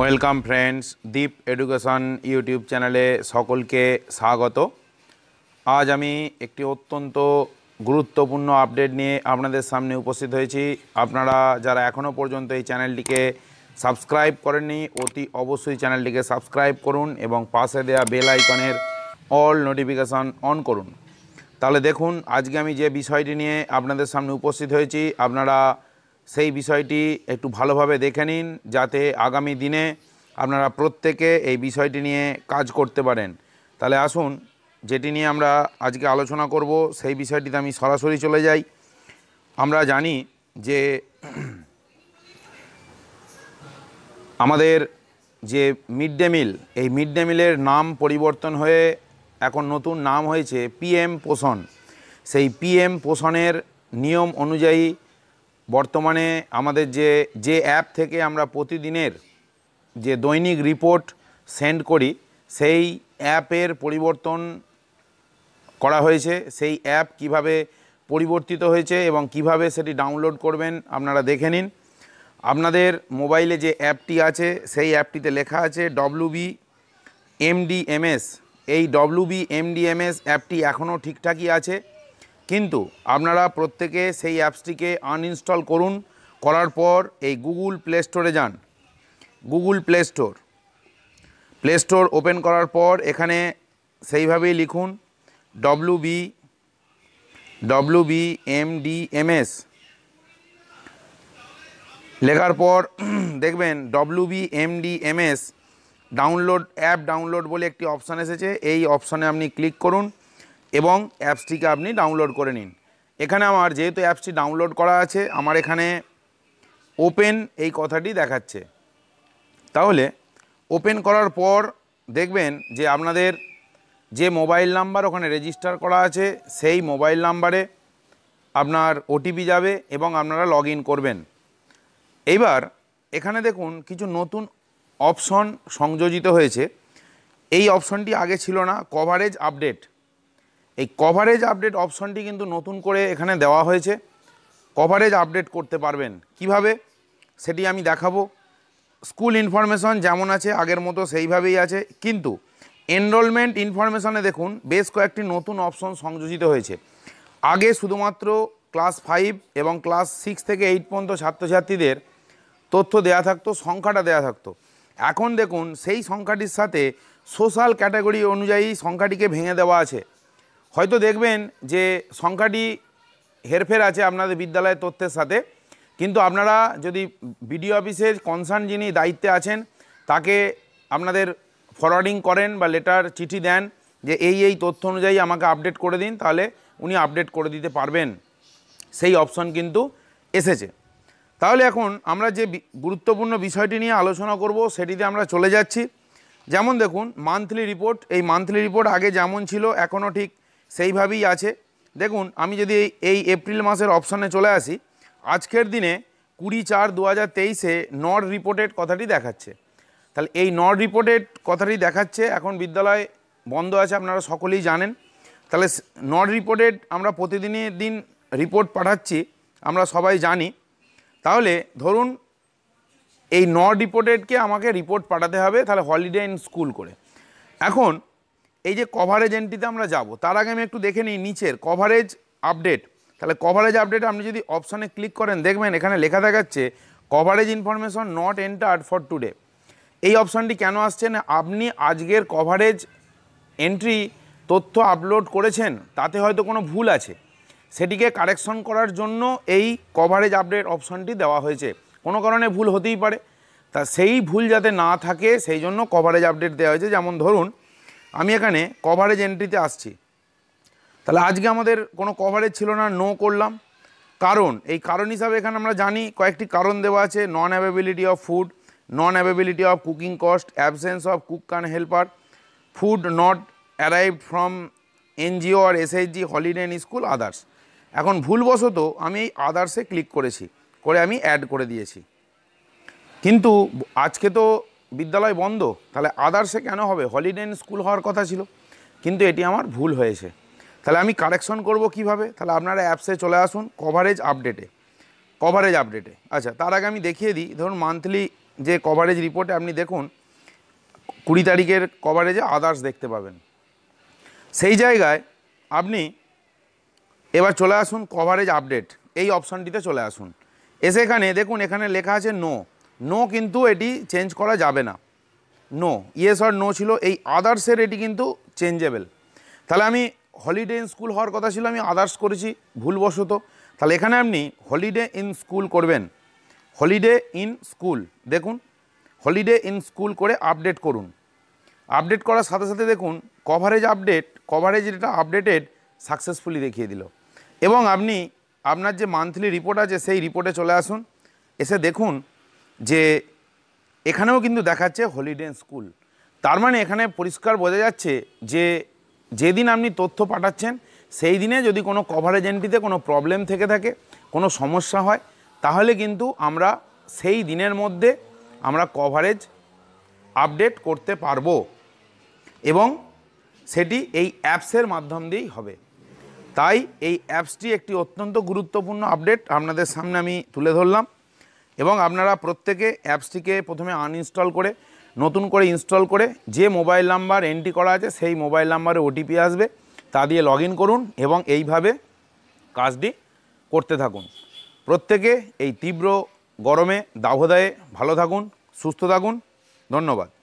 Welcome friends, Deep education YouTube চ্যানেলে সকলকে স্বাগত। আজ আমি একটি অত্যন্ত গুরুত্বপূর্ণ আপডেট নিয়ে আপনাদের সামনে উপস্থিত হয়েছি। আপনারা যারা এখনও পর্যন্ত এই চ্যানেলটিকে সাবস্ক্রাইব করেননি, অতি অবশ্যই চ্যানেলটিকে সাবস্ক্রাইব করুন এবং পাশে দেওয়া বেল আইকনের অল নোটিফিকেশান অন করুন। তাহলে দেখুন, আজকে আমি যে বিষয়টি নিয়ে আপনাদের সামনে উপস্থিত হয়েছি, আপনারা সেই বিষয়টি একটু ভালোভাবে দেখে নিন, যাতে আগামী দিনে আপনারা প্রত্যেকে এই বিষয়টি নিয়ে কাজ করতে পারেন। তাহলে আসুন, যেটি নিয়ে আমরা আজকে আলোচনা করব সেই বিষয়টিতে আমি সরাসরি চলে যাই। আমরা জানি যে আমাদের যে মিড ডে মিল, এই মিড ডে মিলের নাম পরিবর্তন হয়ে এখন নতুন নাম হয়েছে পিএম পোষণ। সেই পিএম পোষণের নিয়ম অনুযায়ী বর্তমানে আমাদের যে অ্যাপ থেকে আমরা প্রতিদিনের যে দৈনিক রিপোর্ট সেন্ড করি, সেই অ্যাপের পরিবর্তন করা হয়েছে। সেই অ্যাপ কিভাবে পরিবর্তিত হয়েছে এবং কিভাবে সেটি ডাউনলোড করবেন আপনারা দেখে নিন। আপনাদের মোবাইলে যে অ্যাপটি আছে, সেই অ্যাপটিতে লেখা আছে WBMDMS। এই WBMDMS অ্যাপটি এখনও ঠিকঠাকই আছে, কিন্তু আপনারা প্রত্যেকে সেই অ্যাপসটিকে আনইনস্টল করুন। করার পর এই গুগল প্লে স্টোরে যান। গুগল প্লে স্টোর ওপেন করার পর এখানে সেইভাবেই লিখুন WBMDMS। লেখার পর দেখবেন WBMDMS অ্যাপ ডাউনলোড বলে একটি অপশান এসেছে। এই অপশানে আপনি ক্লিক করুন এবং অ্যাপসটিকে আপনি ডাউনলোড করে নিন। এখানে আমার যেহেতু অ্যাপসটি ডাউনলোড করা আছে, আমার এখানে ওপেন এই কথাটি দেখাচ্ছে। তাহলে ওপেন করার পর দেখবেন যে আপনাদের যে মোবাইল নাম্বার ওখানে রেজিস্টার করা আছে, সেই মোবাইল নাম্বারে আপনার ওটিপি যাবে এবং আপনারা লগ ইন করবেন। এইবার এখানে দেখুন কিছু নতুন অপশন সংযোজিত হয়েছে। এই অপশনটি আগে ছিল না, কভারেজ আপডেট। এই কভারেজ আপডেট অপশনটি কিন্তু নতুন করে এখানে দেওয়া হয়েছে। কভারেজ আপডেট করতে পারবেন কিভাবে, সেটি আমি দেখাবো। স্কুল ইনফরমেশন যেমন আছে আগের মতো সেইভাবেই আছে, কিন্তু এনরোলমেন্ট ইনফরমেশনে দেখুন বেশ কয়েকটি নতুন অপশন সংযোজিত হয়েছে। আগে শুধুমাত্র ক্লাস 5 এবং ক্লাস 6 থেকে 8 পর্যন্ত ছাত্রছাত্রীদের তথ্য দেয়া থাকতো, সংখ্যাটা দেয়া থাকতো। এখন দেখুন সেই সংখ্যাটির সাথে সোশ্যাল ক্যাটাগরি অনুযায়ী সংখ্যাটিকে ভেঙে দেওয়া আছে। হয়তো দেখবেন যে সংখ্যাটি হেরফের আছে আপনাদের বিদ্যালয়ের তথ্যের সাথে, কিন্তু আপনারা যদি বিডিও অফিসের কনসার্ন যিনি দায়িত্বে আছেন তাকে আপনাদের ফরওয়ার্ডিং করেন বা লেটার চিঠি দেন যে এই তথ্য অনুযায়ী আমাকে আপডেট করে দিন, তাহলে উনি আপডেট করে দিতে পারবেন। সেই অপশন কিন্তু এসেছে। তাহলে এখন আমরা যে গুরুত্বপূর্ণ বিষয়টি নিয়ে আলোচনা করব সেটিতে আমরা চলে যাচ্ছি। যেমন দেখুন মান্থলি রিপোর্ট। এই মান্থলি রিপোর্ট আগে যেমন ছিল এখনও ঠিক সেইভাবেই আছে। দেখুন, আমি যদি এই এপ্রিল মাসের অপশানে চলে আসি, আজকের দিনে 20/4/2023-এ নট রিপোর্টেড কথাটি দেখাচ্ছে। তাহলে এই নট রিপোর্টেড কথাটি দেখাচ্ছে, এখন বিদ্যালয় বন্ধ আছে, আপনারা সকলেই জানেন। তাহলে নট রিপোর্টেড আমরা প্রতিদিনের দিন রিপোর্ট পাঠাচ্ছি, আমরা সবাই জানি। তাহলে ধরুন এই নট রিপোর্টেডকে আমাকে রিপোর্ট পাঠাতে হবে, তাহলে হলিডে ইন স্কুল করে। এখন এই যে কভারেজ এন্ট্রিতে আমরা যাব, তার আগে আমি একটু দেখে নিই নিচের কভারেজ আপডেট। তাহলে কভারেজ আপডেট আপনি যদি অপশানে ক্লিক করেন, দেখবেন এখানে লেখা দেখাচ্ছে coverage information not entered for today. এই অপশানটি কেন আসছে না, আপনি আজকের কভারেজ এন্ট্রি তথ্য আপলোড করেছেন, তাতে হয়তো কোনো ভুল আছে, সেটিকে কারেকশন করার জন্য এই কভারেজ আপডেট অপশানটি দেওয়া হয়েছে। কোনো কারণে ভুল হতেই পারে, তা সেই ভুল যাতে না থাকে সেই জন্য কভারেজ আপডেট দেওয়া হয়েছে। যেমন ধরুন আমি এখানে কভারেজ এন্ট্রিতে আসছি, তাহলে আজকে আমাদের কোনো কভারেজ ছিল না, নো করলাম। এই কারণ হিসাবে এখানে আমরা জানি কয়েকটি কারণ দেওয়া আছে। Non availability of food, non availability of cooking cost, absence of cook and helper, food not arrived from NGO আর SHG, holiday in school, others. এখন ভুলবশত আমি এই আদার্সে ক্লিক করেছি, করে আমি অ্যাড করে দিয়েছি, কিন্তু আজকে তো বিদ্যালয় বন্ধ, তাহলে আদার্সে কেন হবে, হলিডে ইন স্কুল হওয়ার কথা ছিল, কিন্তু এটি আমার ভুল হয়েছে। তাহলে আমি কারেকশন করব কিভাবে, তাহলে আপনারা অ্যাপসে চলে আসুন কভারেজ আপডেটে। আচ্ছা, তার আগে আমি দেখিয়ে দিই। ধরুন মান্থলি যে কভারেজ রিপোর্টে আপনি দেখুন 20 তারিখের কভারেজে আদার্স দেখতে পাবেন। সেই জায়গায় আপনি এবার চলে আসুন কভারেজ আপডেট, এই অপশানটিতে চলে আসুন। এসে এখানে দেখুন এখানে লেখা আছে নো কিন্তু এটি চেঞ্জ করা যাবে না। নো, ইয়েস আর নো ছিল, এই আদার্সের এটি কিন্তু চেঞ্জেবল। তাহলে আমি হলিডে ইন স্কুল হওয়ার কথা ছিল, আমি আদার্স করেছি ভুলবশত। তাহলে এখানে আপনি হলিডে ইন স্কুল করবেন, হলিডে ইন স্কুল, দেখুন হলিডে ইন স্কুল করে আপডেট করুন। আপডেট করার সাথে সাথে দেখুন কভারেজ যেটা আপডেটেড সাকসেসফুলি দেখিয়ে দিল। এবং আপনি আপনার যে মান্থলি রিপোর্ট আছে সেই রিপোর্টে চলে আসুন। এসে দেখুন যে এখানেও কিন্তু দেখাচ্ছে হলিডে ইন স্কুল। তার মানে এখানে পরিষ্কার বোঝা যাচ্ছে যে যেদিন আপনি তথ্য পাঠাচ্ছেন সেই দিনে যদি কোনো কভারেজ এন্ট্রিতে কোনো প্রবলেম থেকে থাকে, কোনো সমস্যা হয়, তাহলে কিন্তু আমরা সেই দিনের মধ্যে আমরা কভারেজ আপডেট করতে পারবো এবং সেটি এই অ্যাপসের মাধ্যম দিয়েই হবে। তাই এই অ্যাপসটি একটি অত্যন্ত গুরুত্বপূর্ণ আপডেট আপনাদের সামনে আমি তুলে ধরলাম। এবং আপনারা প্রত্যেকে অ্যাপসটিকে প্রথমে আনইনস্টল করে নতুন করে ইনস্টল করে যে মোবাইল নাম্বার এন্ট্রি করা আছে সেই মোবাইল নাম্বারে ওটিপি আসবে, তা দিয়ে লগ ইন করুন এবং এইভাবে কাজটি করতে থাকুন। প্রত্যেকে এই তীব্র গরমে দাবদাহে ভালো থাকুন, সুস্থ থাকুন। ধন্যবাদ।